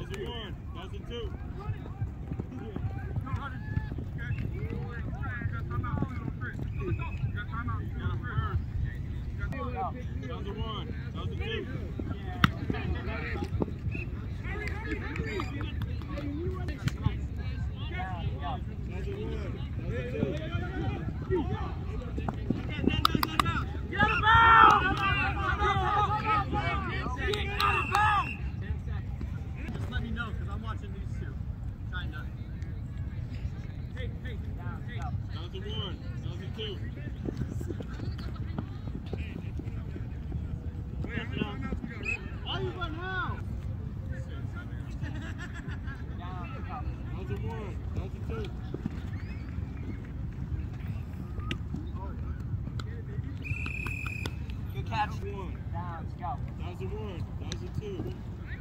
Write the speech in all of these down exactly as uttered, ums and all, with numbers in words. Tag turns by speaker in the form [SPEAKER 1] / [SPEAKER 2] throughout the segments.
[SPEAKER 1] was a one. That was a two. That was a one. That was a two.
[SPEAKER 2] Just let me know, because I'm watching these two. Trying to. Hey, hey, hey.
[SPEAKER 1] That was a one. That was a two.
[SPEAKER 2] Why you run now?
[SPEAKER 1] That was a one. That was a two.
[SPEAKER 2] Good catch.
[SPEAKER 1] That was one.
[SPEAKER 2] Down, let's go.
[SPEAKER 1] That was a one. That was a two.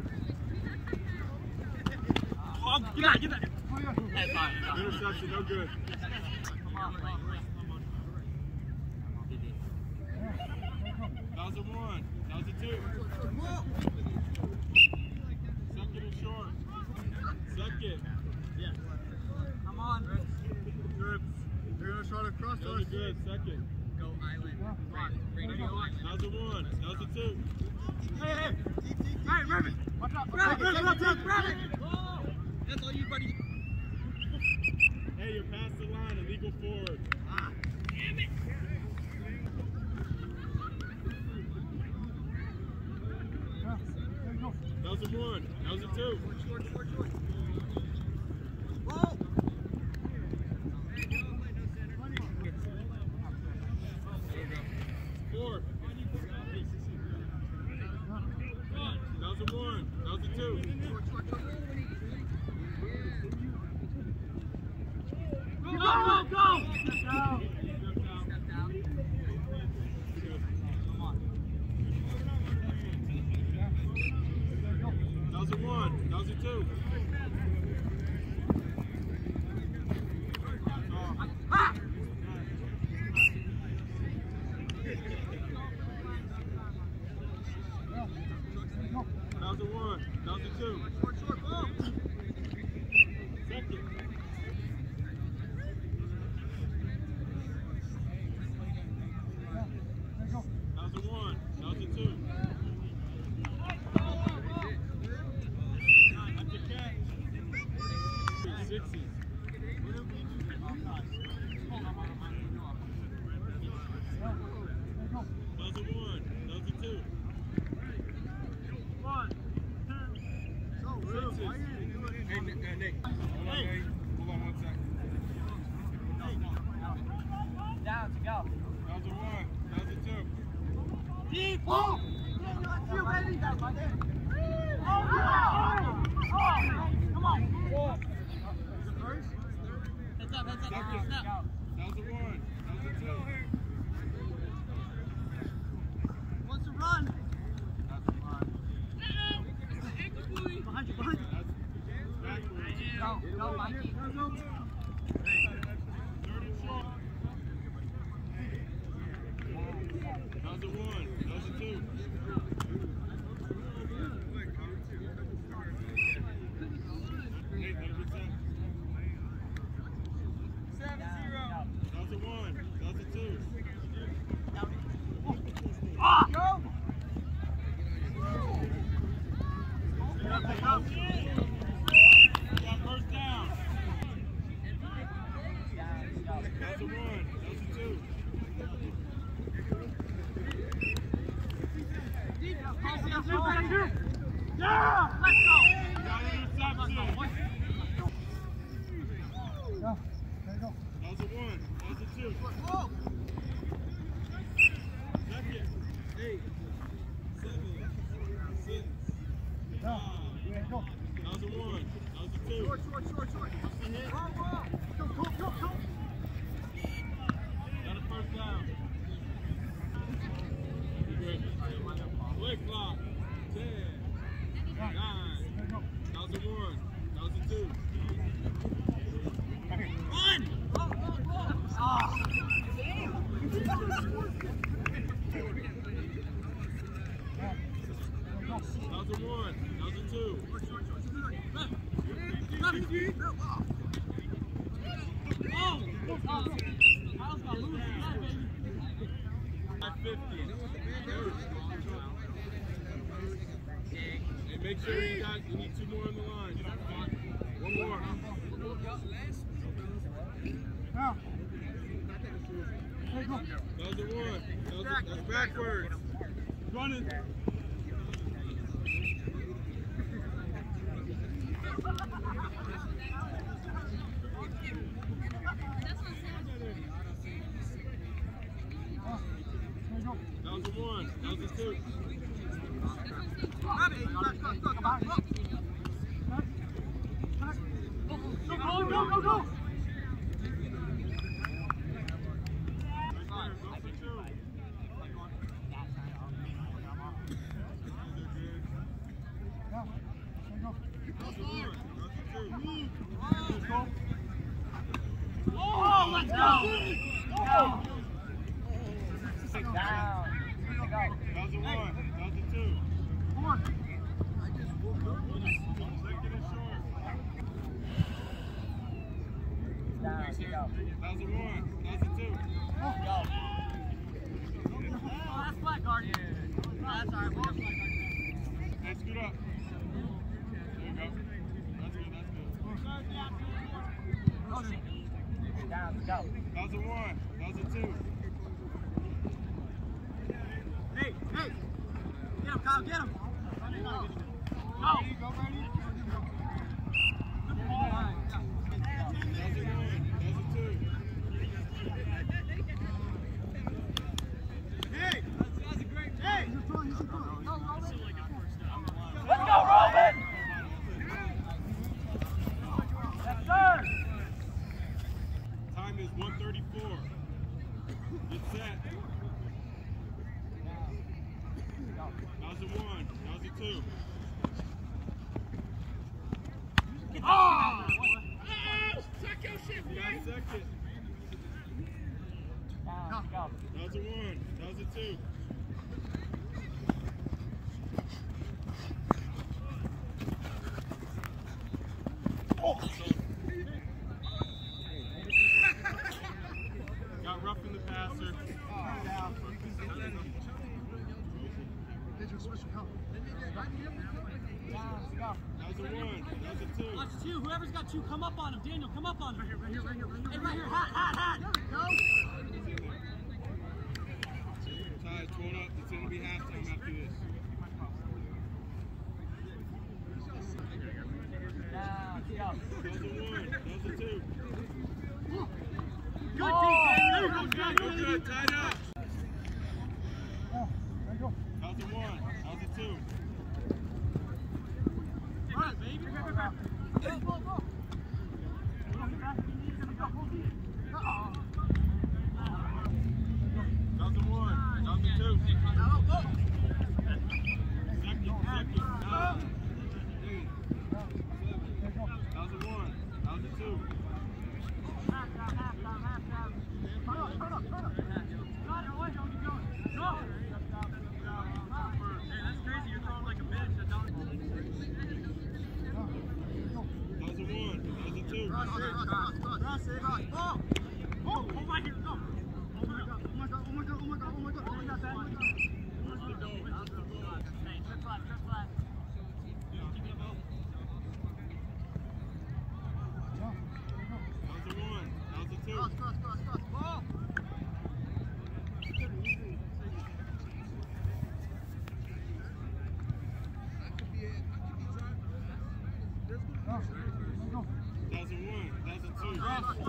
[SPEAKER 2] Oh, get out, get out. Hey, fine, fine.
[SPEAKER 1] Interception, no good.
[SPEAKER 2] Come on, come on.
[SPEAKER 1] That was a one. That was a two. Second and short. Second.
[SPEAKER 2] Yeah. Come on.
[SPEAKER 1] Trips. They're going to try to cross us. That was a good. Second.
[SPEAKER 2] Go, Island. Come on. Radio on.
[SPEAKER 1] That was a one. That was a two.
[SPEAKER 2] Hey, hey. Hey, Rabbit. Watch out. Rabbit, Rabbit, Rabbit, Rabbit. That's all you, buddy.
[SPEAKER 1] Hey, you're past the line. Illegal forward.
[SPEAKER 2] Ah, damn it.
[SPEAKER 1] That was a one. That was a two.
[SPEAKER 2] Short, short, short. Whoa.
[SPEAKER 1] Four. That was a one. That was a two.
[SPEAKER 2] Go, go, go!
[SPEAKER 1] Step down.
[SPEAKER 2] Step down. Come on.
[SPEAKER 1] That was a one. That was a two.
[SPEAKER 2] Ah!
[SPEAKER 1] That was a one. That was a two.
[SPEAKER 2] Short, short, ball.
[SPEAKER 1] Second. That was a one. That was a two. That's a catch. Sixes. That was a one. That was a two. One, two, sixes. Hey, Nick. Hey, Nick. Hold on, hey. Hold on one second.
[SPEAKER 2] Down to go.
[SPEAKER 1] That was a one. That was a two.
[SPEAKER 2] Deep. Oh! Let's you, baby. Oh, come on.
[SPEAKER 1] Four.
[SPEAKER 2] Heads up, heads up.
[SPEAKER 1] Second.
[SPEAKER 2] Snap.
[SPEAKER 1] That was a one. That was a two.
[SPEAKER 2] Wants to run.
[SPEAKER 1] That's a one.
[SPEAKER 2] Behind you, behind you.
[SPEAKER 1] That's backwards.
[SPEAKER 2] Go, go, Mikey.
[SPEAKER 1] Third and short. That was a one. That was a two. Hey, let it be set. Seven zero. That was a one. That was a two.
[SPEAKER 2] Ah! Go!
[SPEAKER 1] Pick up, pick up. We got first down. That was a one. That was a two.
[SPEAKER 2] Yeah! Let's go!
[SPEAKER 1] We got an interception.
[SPEAKER 2] Yeah, there you go.
[SPEAKER 1] That was a one. That was a two.
[SPEAKER 2] Whoa!
[SPEAKER 1] Second. Eight. Seven. Six.
[SPEAKER 2] Yeah, there you go.
[SPEAKER 1] That was a one. That was a two.
[SPEAKER 2] Short, short, short, short. Whoa, whoa. Go, go, go, go.
[SPEAKER 1] Got a first down. Quick clock. Ten. Nine. That was a one. That was a two.
[SPEAKER 2] Run! Ah!
[SPEAKER 1] That was a one. That was a two. fifty. Hey, make sure you got, you need two more on the line. One more.
[SPEAKER 2] Now.
[SPEAKER 1] That was the one. That was the, that's backwards. Running. That was the one. That was the two.
[SPEAKER 2] Go, go, go, go! Oh, let's go! Go!
[SPEAKER 1] Down. That was the one. That was the two.
[SPEAKER 2] Come on.
[SPEAKER 1] Second and short.
[SPEAKER 3] Down,
[SPEAKER 1] That was the one. That was the two.
[SPEAKER 2] Oh, that's flat guard. Yeah. That's all right. Well, flat guard.
[SPEAKER 1] Hey, scoot up. There you go. That's good. That's good.
[SPEAKER 3] down, go.
[SPEAKER 1] That was a one. That was a two.
[SPEAKER 2] Hey, hey! Get him, Kyle, get him! Go!
[SPEAKER 1] Go, Brady. Go, Brady.
[SPEAKER 2] Good ball.
[SPEAKER 1] That was a one. That was a two.
[SPEAKER 2] Hey! That's a great hey! He's a throw, he's a throw. Go, Roman!
[SPEAKER 3] Let's go, Roman! Yes, sir!
[SPEAKER 1] Time is one thirty-four. Get set. That was a one. That was a two.
[SPEAKER 2] Oh! Check your shit,
[SPEAKER 1] You got a second.
[SPEAKER 3] Down, go.
[SPEAKER 1] That was a one. That was a two. Got rough in the passer.
[SPEAKER 2] Down.
[SPEAKER 3] Down, go.
[SPEAKER 1] That was a one. That was a two.
[SPEAKER 2] Watch two. Whoever's got two, come up on him. Daniel, come up on him. Right here, right here, right here. Hey, right here. Hat, hat, hat. Go.
[SPEAKER 1] Ty, twelve up. It's going to be halftime after this.
[SPEAKER 3] Down, go.
[SPEAKER 1] That was a one. That was a two.
[SPEAKER 2] Good
[SPEAKER 3] Oh,
[SPEAKER 2] defense. There you go,
[SPEAKER 1] Go
[SPEAKER 2] Jack.
[SPEAKER 1] good. Tied up.
[SPEAKER 2] There you go.
[SPEAKER 1] That was a one. That was a two.
[SPEAKER 2] All right, baby. Go, go, go. Go, go, go. Uh-oh.
[SPEAKER 1] That was a one. That was a two. Second, second. Nine. Eight. That was a one. That was a two. That was a one. That was a two. That was a one. That was a two. That was a one. That was a two.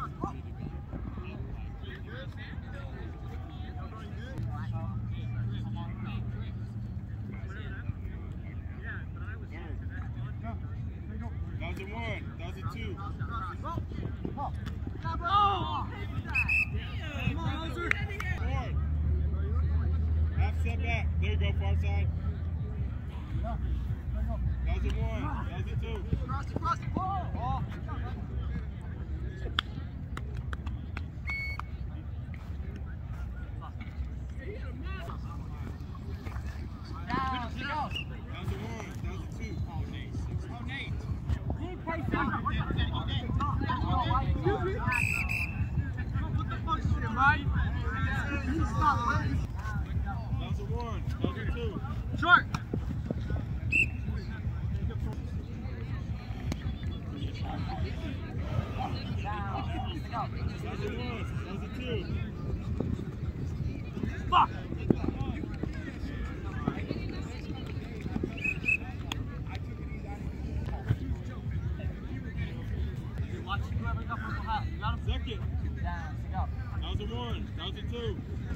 [SPEAKER 1] That was a one. That was a two. Forward. Half step back. There you go, far side. That was a one. That was a two.
[SPEAKER 3] Down, go.
[SPEAKER 1] That was a one. That was a two.
[SPEAKER 2] Oh, Nate. Oh, Nate. Right?
[SPEAKER 1] That was a one. That was a two.
[SPEAKER 2] Short.
[SPEAKER 1] That was a one. That was a two.
[SPEAKER 2] Fuck. Watch whoever got purple hat. You got him?
[SPEAKER 1] Second.
[SPEAKER 3] Down, go.
[SPEAKER 1] That was a one. That was a two.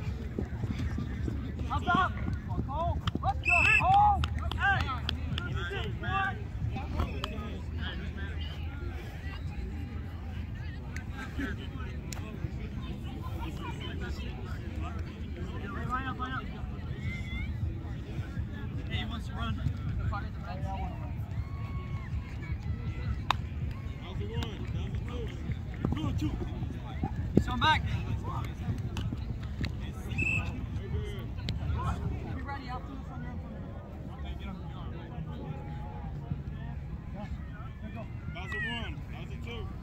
[SPEAKER 2] How's up?
[SPEAKER 3] Cole, let's go. Cole!
[SPEAKER 2] Hey! Line up, line up. Hey, he wants to run.
[SPEAKER 1] That was a one. That was a two.
[SPEAKER 2] Two, two. He's on back.
[SPEAKER 3] Be ready, I'll do it from your
[SPEAKER 1] That was a one. That was a two.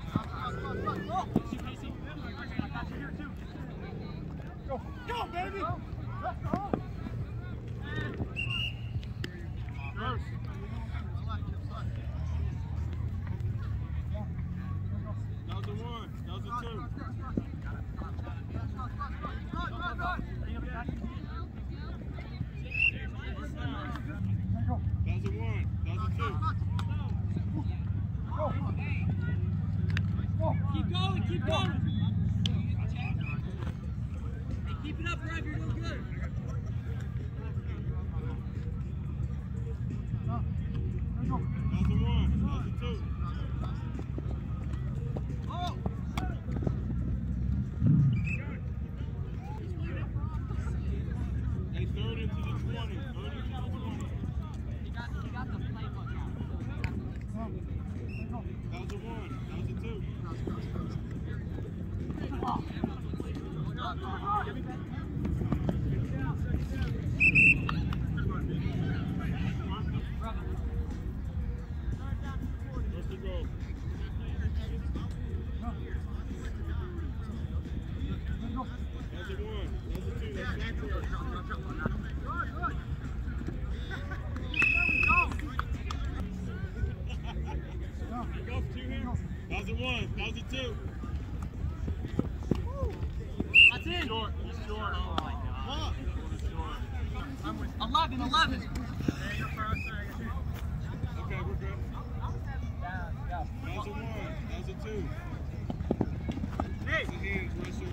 [SPEAKER 2] Go, go, baby! Let's go! First.
[SPEAKER 1] That was a one. That was a two. That was a one. That was a two.
[SPEAKER 2] Keep going, keep going! Hey, keep it up, Rev, you're doing good.
[SPEAKER 1] That was a one. That was a two.
[SPEAKER 2] Oh!
[SPEAKER 1] Hey, third into the twenty. Third into the twenty.
[SPEAKER 3] You got, you got the playbook out.
[SPEAKER 1] That was a one. That was a two. Where's the goal? That's a one. That's a two. That's backward. Go for two here. That was a one. That was a two.
[SPEAKER 2] That's in!
[SPEAKER 1] Short. He's short.
[SPEAKER 2] Oh my God.
[SPEAKER 1] Short.
[SPEAKER 2] eleven, eleven!
[SPEAKER 1] Okay, we're good.
[SPEAKER 3] Down, go.
[SPEAKER 1] That was a one. That was a two.
[SPEAKER 2] Hey!
[SPEAKER 1] That's a hands, Russell.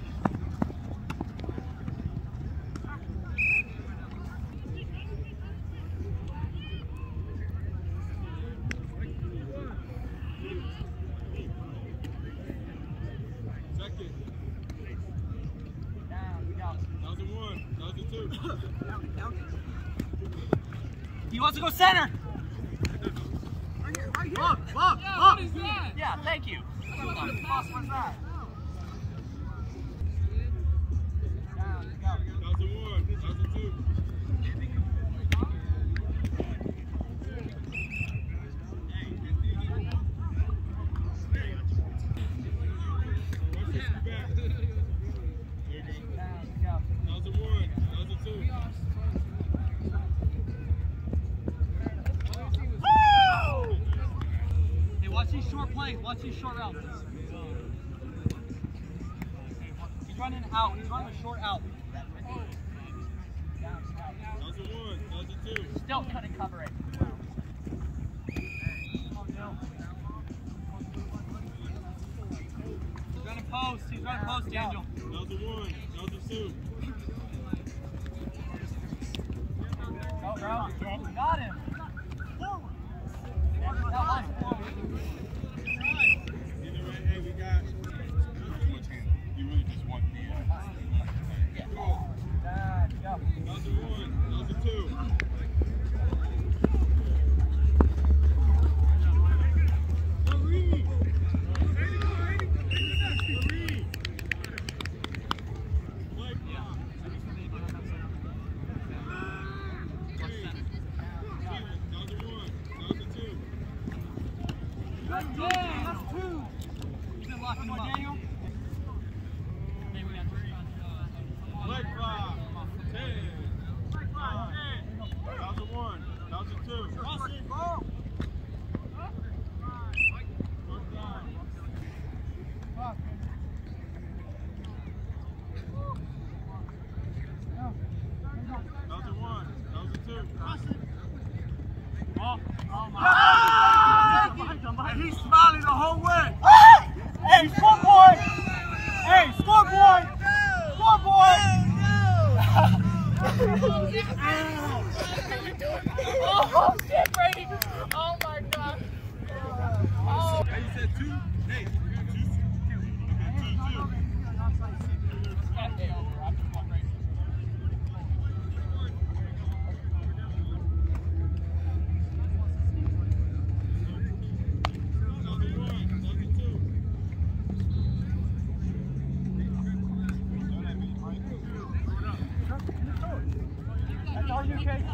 [SPEAKER 1] Second.
[SPEAKER 3] Down, go.
[SPEAKER 1] That was a one. That was a two.
[SPEAKER 2] He wants to go center! Up, up, up!
[SPEAKER 3] Yeah, thank you. Boss, what's that? Down, go.
[SPEAKER 1] That was a one. That was a two. Russell, be back. There you go.
[SPEAKER 3] Down, go.
[SPEAKER 1] That was a one. That was a two.
[SPEAKER 2] Hey, watch these short plays. Watch these short routes. He's running out. He's running a short out.
[SPEAKER 3] Down, go.
[SPEAKER 1] That was a one. That was a two.
[SPEAKER 3] Still couldn't cover it.
[SPEAKER 2] He's running post. He's running post, Daniel.
[SPEAKER 1] That was a one. That was a two.
[SPEAKER 3] Go, bro. Got him. That was
[SPEAKER 1] Either way, hey, we got. You really just want the. Uh, goal.
[SPEAKER 3] Down, go.
[SPEAKER 1] That was a one. That was a two. Marie! Marie! Like, that was a one. That was a two.
[SPEAKER 2] Good game. That's two. He's been locking him up. And he's smiling the whole way.
[SPEAKER 3] Hey, score boy! Hey, score boy! Score boy! Oh, shit, Brady! Oh my God! Oh.
[SPEAKER 1] Hey, you said two? Hey, two? Okay, two, two.
[SPEAKER 3] That's all you, Casey.
[SPEAKER 1] There's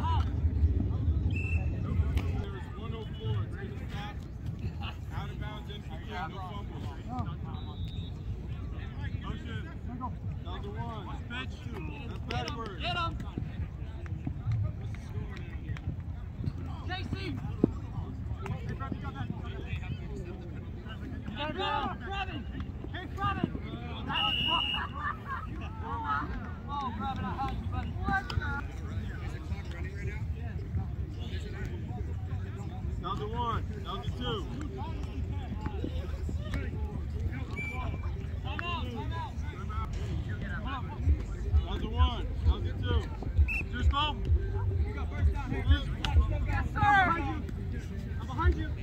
[SPEAKER 1] one oh four, it's gonna stop. Out of bounds, in for three, no fumbles. Motion. Down to one. Pitch two. That's backward.
[SPEAKER 2] Get him! J C! Hey, Robin! Hey, Robin! Oh, Robin, I had you, buddy.
[SPEAKER 1] Down to one. Down to two.
[SPEAKER 2] Time out, time out.
[SPEAKER 1] Down to one. Down to two. Just go.
[SPEAKER 2] You got first down here. Yes, sir! I'm behind you.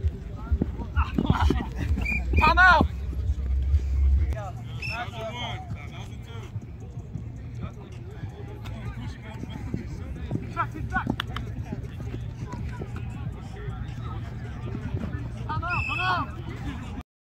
[SPEAKER 3] Time out!
[SPEAKER 1] Down to one.